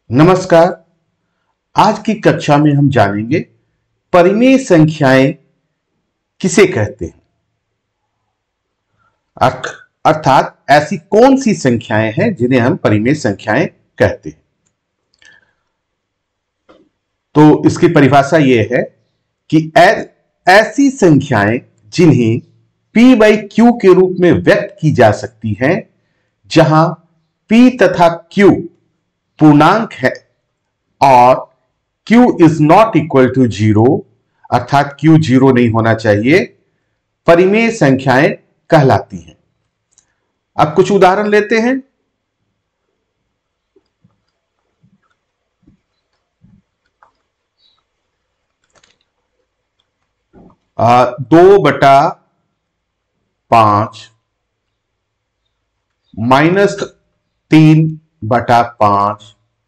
नमस्कार। आज की कक्षा में हम जानेंगे परिमेय संख्याएं किसे कहते हैं। अर्थात ऐसी कौन सी संख्याएं हैं जिन्हें हम परिमेय संख्याएं कहते हैं। तो इसकी परिभाषा यह है कि ऐसी संख्याएं जिन्हें p बाई क्यू के रूप में व्यक्त की जा सकती हैं, जहां p तथा q पूर्णांक है और q is not equal to 0, अर्थात q 0 नहीं होना चाहिए, परिमेय संख्याएं कहलाती हैं। अब कुछ उदाहरण लेते हैं। दो बटा 5 -3/5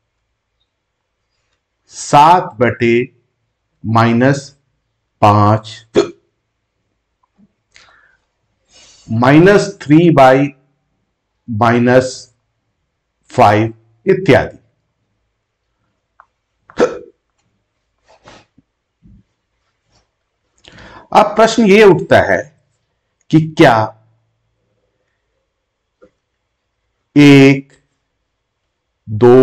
7/-5 -3/-5 इत्यादि। अब प्रश्न यह उठता है कि क्या 1, 2,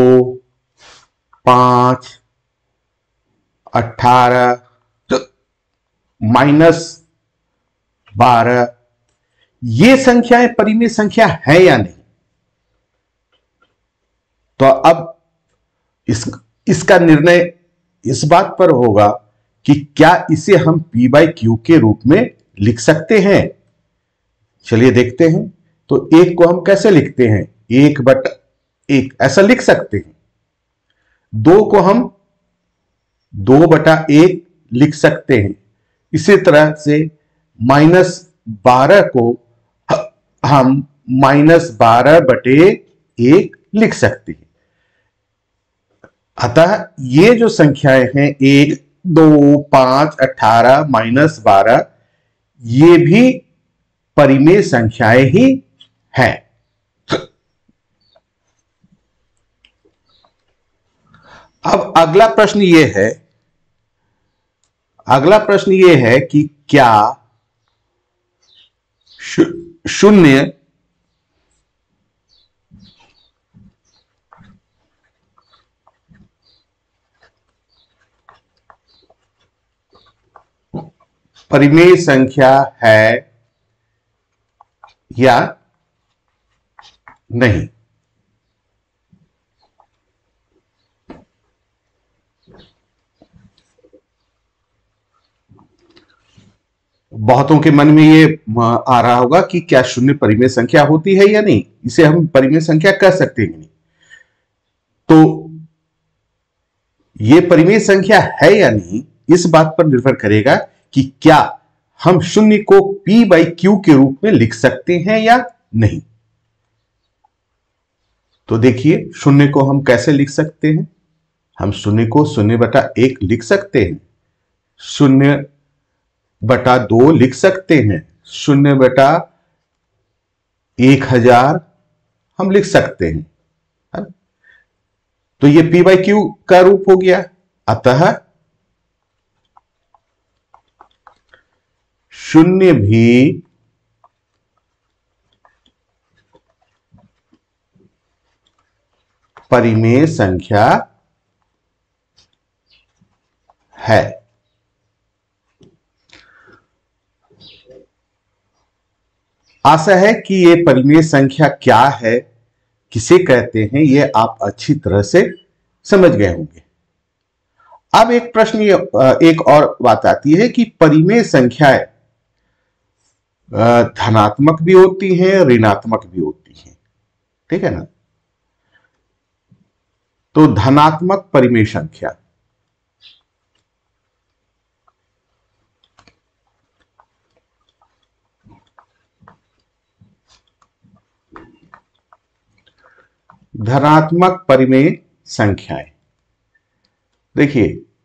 5, 18, -12 ये संख्याएं परिमेय संख्या है या नहीं। तो अब इसका निर्णय इस बात पर होगा कि क्या इसे हम p बाई क्यू के रूप में लिख सकते हैं। चलिए देखते हैं। तो 1 को हम कैसे लिखते हैं, 1/1 ऐसा लिख सकते हैं। 2 को हम 2/1 लिख सकते हैं। इसी तरह से -12 को हम -12/1 लिख सकते हैं। अतः ये जो संख्याएं हैं 1, 2, 5, 18, -12, ये भी परिमेय संख्याएं ही हैं। अब अगला प्रश्न यह है कि क्या 0 परिमेय संख्या है या नहीं। बहुतों के मन में ये आ रहा होगा कि क्या 0 परिमेय संख्या होती है या नहीं, इसे हम परिमेय संख्या कह सकते हैं। तो ये परिमेय संख्या है या नहीं इस बात पर निर्भर करेगा कि क्या हम 0 को p बाई क्यू के रूप में लिख सकते हैं या नहीं। तो देखिए 0 को हम कैसे लिख सकते हैं। हम 0 को 0/1 लिख सकते हैं, 0/2 लिख सकते हैं, 0/1000 हम लिख सकते हैं। तो ये p बाई क्यू का रूप हो गया। अतः 0 भी परिमेय संख्या है। आशा है कि ये परिमेय संख्या क्या है, किसे कहते हैं, यह आप अच्छी तरह से समझ गए होंगे। अब एक और बात आती है कि परिमेय संख्याएं धनात्मक भी होती हैं, ऋणात्मक भी होती हैं। ठीक है ना। तो धनात्मक परिमेय संख्या परिमेय संख्याएं देखिए,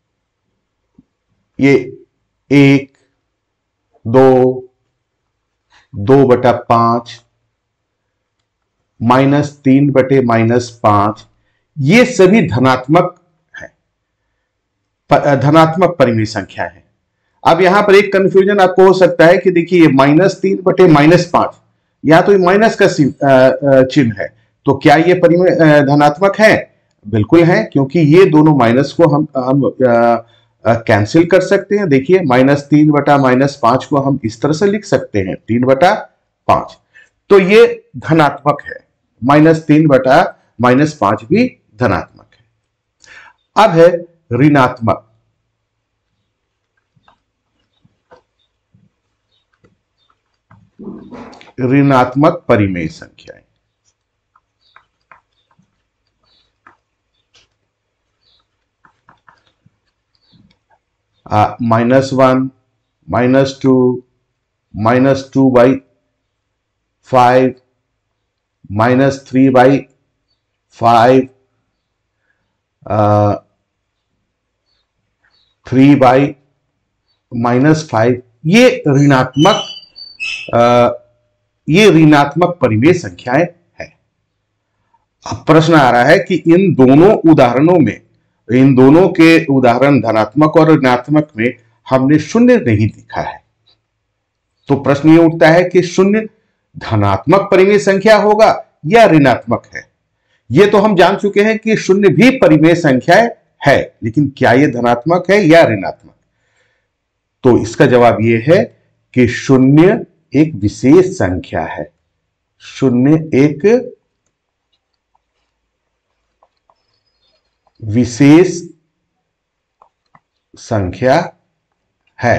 ये 1, 2, 2/5 -3/-5 ये सभी धनात्मक है, धनात्मक परिमेय संख्या है। अब यहां पर एक कंफ्यूजन आपको हो सकता है कि देखिए ये -3 बटे -5, यहां तो माइनस का चिन्ह है, तो क्या ये परिमेय धनात्मक है? बिल्कुल है, क्योंकि ये दोनों माइनस को हम कैंसिल कर सकते हैं। देखिए -3 बटा -5 को हम इस तरह से लिख सकते हैं 3 बटा 5, तो ये धनात्मक है। -3 बटा -5 भी धनात्मक है। अब है ऋणात्मक। ऋणात्मक परिमेय संख्याएं। -1, -2, -2/5, -3/5, 3/-5, ये ऋणात्मक परिमेय संख्याएं हैं। अब प्रश्न आ रहा है कि इन दोनों उदाहरणों में, इन दोनों के उदाहरण धनात्मक और ऋणात्मक में हमने शून्य नहीं दिखा है, तो प्रश्न ये उठता है कि शून्य धनात्मक परिमेय संख्या होगा या ऋणात्मक है? ये तो हम जान चुके हैं कि शून्य भी परिमेय संख्या है, लेकिन क्या ये धनात्मक है या ऋणात्मक? तो इसका जवाब ये है कि शून्य एक विशेष संख्या है। शून्य एक विशेष संख्या है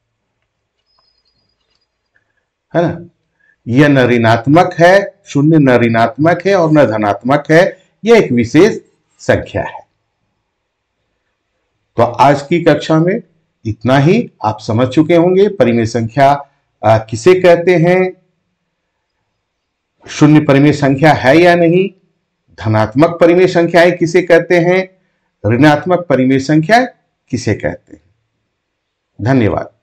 ना? यह न ऋणात्मक है, शून्य न ऋणात्मक है और न धनात्मक है, यह एक विशेष संख्या है। तो आज की कक्षा में इतना ही। आप समझ चुके होंगे परिमेय संख्या किसे कहते हैं, शून्य परिमेय संख्या है या नहीं, धनात्मक परिमेय संख्याएं किसे कहते हैं, ऋणात्मक परिमेय संख्या किसे कहते हैं। धन्यवाद।